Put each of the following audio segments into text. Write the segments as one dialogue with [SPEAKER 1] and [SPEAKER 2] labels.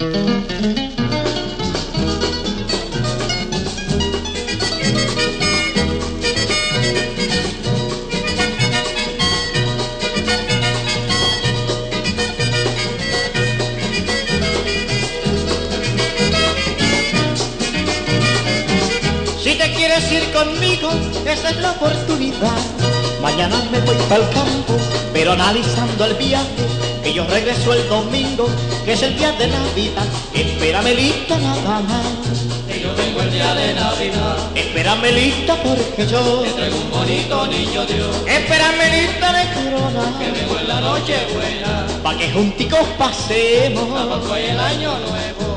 [SPEAKER 1] Si te quieres ir conmigo, esta es la oportunidad. Mañana me voy para el campo, pero analizando el viaje, que yo regreso el domingo, que es el día de Navidad. Espérame lista nada más,
[SPEAKER 2] que yo vengo el día de Navidad.
[SPEAKER 1] Espérame lista porque yo
[SPEAKER 2] te traigo un bonito niño Dios.
[SPEAKER 1] Espérame lista de corona,
[SPEAKER 2] que vengo en la noche buena,
[SPEAKER 1] pa' que junticos pasemos
[SPEAKER 2] la Pascua y el Año Nuevo.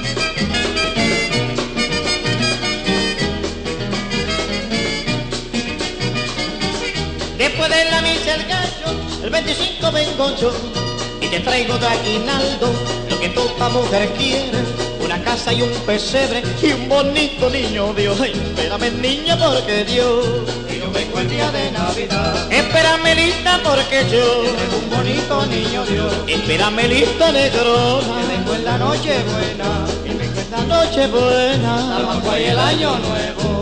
[SPEAKER 1] Después de la misa el gallo, el 25 vengo yo y te traigo de aguinaldo lo que toda mujer quiere, una casa y un pesebre y un bonito niño Dios. Ay, espérame niña porque Dios,
[SPEAKER 2] que yo vengo el día de Navidad.
[SPEAKER 1] Espérame lista porque yo
[SPEAKER 2] te traigo un bonito niño Dios.
[SPEAKER 1] Espérame lista negrona,
[SPEAKER 2] que vengo en la noche buena,
[SPEAKER 1] que vengo en la noche buena,
[SPEAKER 2] la Pascua y el Año Nuevo.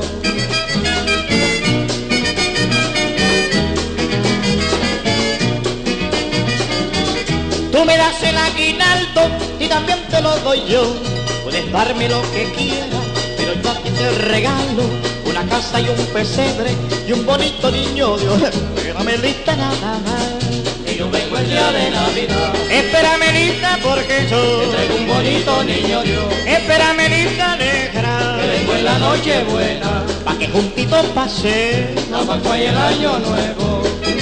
[SPEAKER 1] Tú me das el aguinaldo y también te lo doy yo. Puedes darme lo que quieras, pero yo a ti te regalo una casa y un pesebre y un bonito niño Dios. Espérame lista nada más,
[SPEAKER 2] que yo vengo el día de Navidad.
[SPEAKER 1] Espérame lista porque yo
[SPEAKER 2] te traigo un bonito niño Dios.
[SPEAKER 1] Espérame lista negra,
[SPEAKER 2] que vengo en la noche buena,
[SPEAKER 1] pa' que juntitos pase
[SPEAKER 2] la Pascua y el Año Nuevo.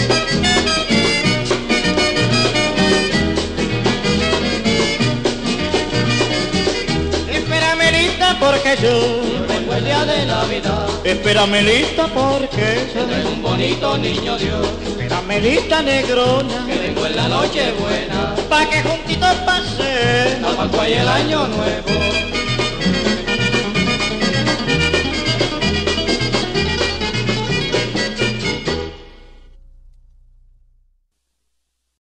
[SPEAKER 1] porque yo
[SPEAKER 2] vengo el día de Navidad.
[SPEAKER 1] Espérame lista porque
[SPEAKER 2] te traigo un bonito niño Dios.
[SPEAKER 1] Espérame lista negrona,
[SPEAKER 2] que vengo en la noche buena,
[SPEAKER 1] pa' que juntitos pase
[SPEAKER 2] la Pascua y el Año Nuevo.